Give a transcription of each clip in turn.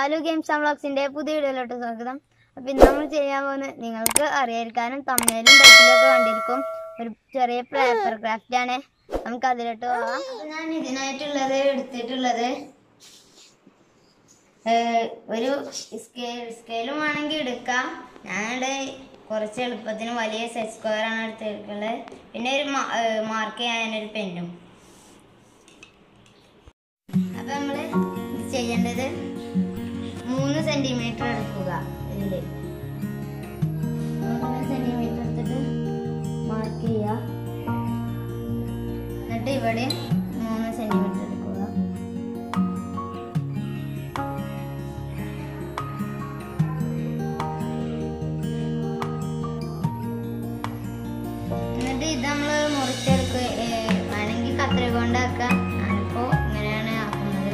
Shalu games and വ്ളോഗ്സിന്റെ പുതിയ വീഡിയോയിലോട്ട് സ്വാഗതം. അപ്പോൾ ഇന്ന് നമ്മൾ ചെയ്യാൻ പോകുന്നത് നിങ്ങൾക്ക് അറിയാതിരിക്കാനും തമ്മിലും ടൈറ്റിലൊക്കെ കണ്ടിരിക്കും ഒരു ചെറിയ പേപ്പർ ക്രാഫ്റ്റ് ആണ്. നമുക്ക് അതിലോട്ട് പോകാം. ഞാൻ ഇതിനായിട്ടുള്ളത് എടുത്തിട്ടുള്ളത് ഒരു സ്കെയിലും വേണമെങ്കിൽ എടുക്കാം. ഞാനിവിടെ കുറച്ച് എളുപ്പത്തിന് വലിയ സെറ്റ് സ്ക്വയർ ആണ് എടുത്തിട്ടുള്ളത്. പിന്നെ ഒരു മാർക്ക് ചെയ്യാനൊരു പെന്നും. അപ്പം നമ്മൾ ചെയ്യേണ്ടത് 3 സെന്റിമീറ്റർ എടുക്കുക. ഇതില് 3 സെന്റിമീറ്റർ എടുത്തിട്ട് മാർക്ക് ചെയ്യുക. എന്നിട്ട് ഇവിടെ 3 സെന്റിമീറ്റർ എടുക്കുക. എന്നിട്ട് ഇത് നമ്മൾ മുറിച്ചെടുക്കുക. വേണമെങ്കിൽ കത്രിക കൊണ്ടാക്കാം. ഞാനിപ്പോൾ ഇങ്ങനെയാണ് ആക്കുന്നത്.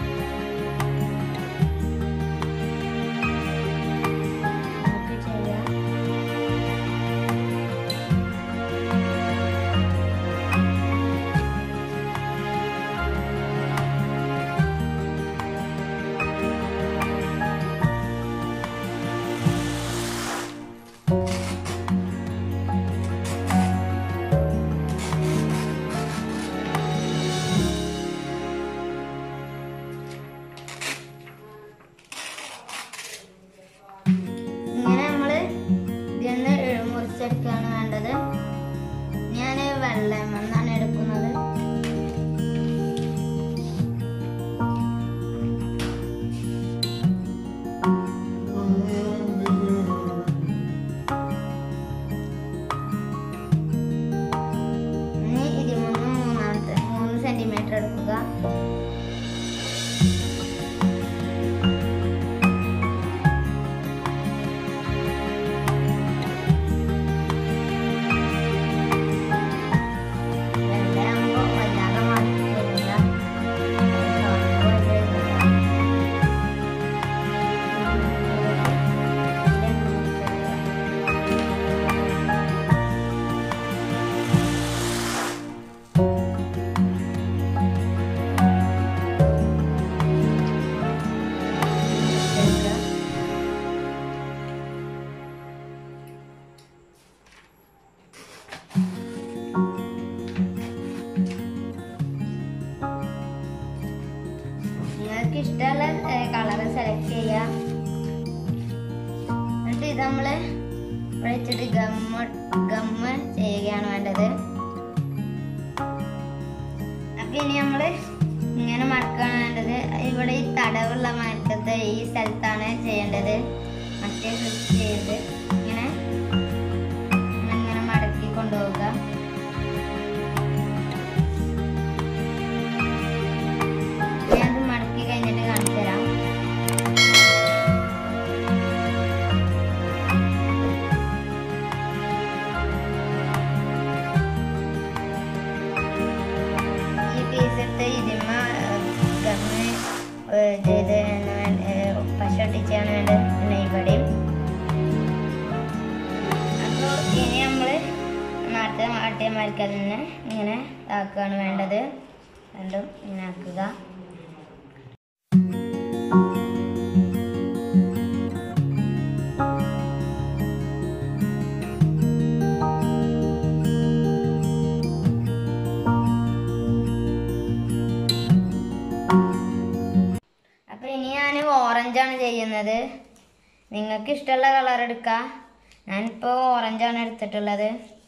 മുറിച്ചെടുക്കുകയാണ് വേണ്ടത്. ഞാൻ വെള്ളം മണ്ണാണ് എടുക്കുന്നത്. ഇനി 3 സെന്റിമീറ്റർ എടുക്കുക. നിങ്ങൾക്ക് ഇഷ്ടമുള്ള കളറ് സെലക്ട് ചെയ്യാം. എന്നിട്ട് ഇത് നമ്മള് വെച്ചിട്ട് ഗമ്മ് ചെയ്യുകയാണ് വേണ്ടത്. അപ്പൊ ഇനി നമ്മള് ഇങ്ങനെ മടക്കാണ് വേണ്ടത്. ഇവിടെ ഈ തടവുള്ള മരക്കത്തെ ഈ സ്ഥലത്താണ് ചെയ്യേണ്ടത്. മറ്റേ സ്വിച്ച് ചെയ്ത് ഇങ്ങനെ മടക്കി കൊണ്ടുപോവുക. കഴിഞ്ഞിട്ട് കാണിച്ചു തരാം. ഈ പീസ് എടുത്ത് ഇതിന്മ ഗമ്മ് ചെയ്ത് പശ ഒട്ടിച്ചാണ് വേണ്ടത്. പിന്നെ ഇവിടെയും. അപ്പോൾ ഇനി നമ്മള് നാട്ടിൽ ആട്ടിയമാർക്ക് തന്നെ ഇങ്ങനെ ആക്കുകയാണ് വേണ്ടത്. രണ്ടും ഇങ്ങനെ ആക്കുക. അപ്പൊ ഇനി ഞാൻ ഓറഞ്ചാണ് ചെയ്യുന്നത്. നിങ്ങൾക്ക് ഇഷ്ടമുള്ള കളർ എടുക്കാം. ഞാനിപ്പോൾ ഓറഞ്ചാണ് എടുത്തിട്ടുള്ളത്.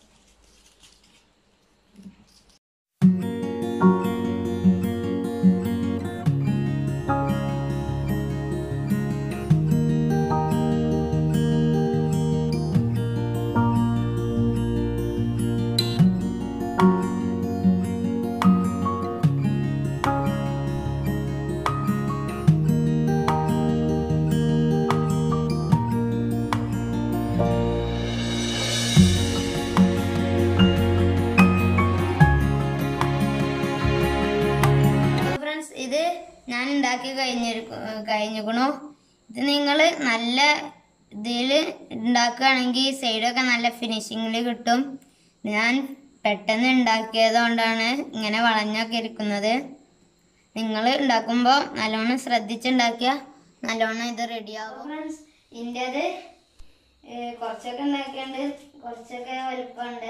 ഇത് ഞാൻ ഉണ്ടാക്കി കഴിഞ്ഞിരിക്കണു. ഇത് നിങ്ങൾ നല്ല ഇതിൽ ഉണ്ടാക്കുകയാണെങ്കിൽ സൈഡൊക്കെ നല്ല ഫിനിഷിങ്ങിൽ കിട്ടും. ഞാൻ പെട്ടെന്ന് ഉണ്ടാക്കിയത് കൊണ്ടാണ് ഇങ്ങനെ വളഞ്ഞൊക്കെ ഇരിക്കുന്നത്. നിങ്ങൾ ഉണ്ടാക്കുമ്പോൾ നല്ലോണം ശ്രദ്ധിച്ചുണ്ടാക്കിയാൽ നല്ലോണം ഇത് റെഡിയാവും. ഫ്രണ്ട്സ്, ഇതിൻ്റെത് കുറച്ചൊക്കെ ഉണ്ടാക്കിയുണ്ട്, കുറച്ചൊക്കെ വലുപ്പമുണ്ട്,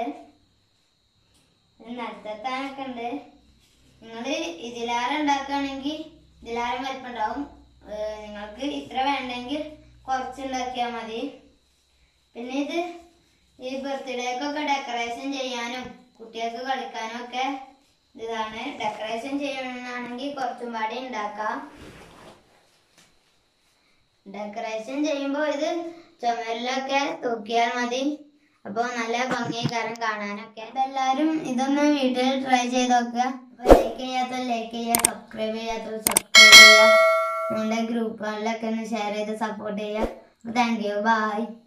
നടത്താനൊക്കെ ഉണ്ട്. നിങ്ങൾ ഇതിലാരം ഉണ്ടാക്കുകയാണെങ്കിൽ ഇതിലാരം വലുപ്പം ഉണ്ടാവും. നിങ്ങൾക്ക് ഇത്ര വേണ്ടെങ്കിൽ കുറച്ചുണ്ടാക്കിയാൽ മതി. പിന്നെ ഇത് ഈ ബർത്ത്ഡേക്കൊക്കെ ഡെക്കറേഷൻ ചെയ്യാനും കുട്ടികൾക്ക് കളിക്കാനും ഒക്കെ ഇതാണ്. ഡെക്കറേഷൻ ചെയ്യണമെന്നാണെങ്കിൽ കുറച്ചും പാടി ഉണ്ടാക്കാം. ഡെക്കറേഷൻ ചെയ്യുമ്പോൾ ഇത് ചുമരിലൊക്കെ തൂക്കിയാൽ മതി. അപ്പോൾ നല്ല ഭംഗിക്കാരം കാണാനൊക്കെ. എല്ലാവരും ഇതൊന്ന് വീട്ടിൽ ട്രൈ ചെയ്ത് നോക്കുക. അപ്പോൾ ലൈക്ക് ചെയ്യാത്തവർ ലൈക്ക് ചെയ്യുക, സബ്സ്ക്രൈബ് ചെയ്യാത്തവർ സബ്സ്ക്രൈബ് ചെയ്യുക, നിങ്ങളുടെ ഗ്രൂപ്പുകളിലൊക്കെ ഒന്ന് ഷെയർ ചെയ്ത് സപ്പോർട്ട് ചെയ്യുക. Thank you, by.